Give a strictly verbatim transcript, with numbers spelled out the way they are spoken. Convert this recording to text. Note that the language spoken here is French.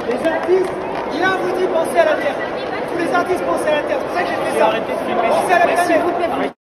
Les artistes, rien vous dit pensez à la Terre. Tous les artistes pensent à la Terre. C'est pour ça que j'ai fait ça. Pensez à la planète.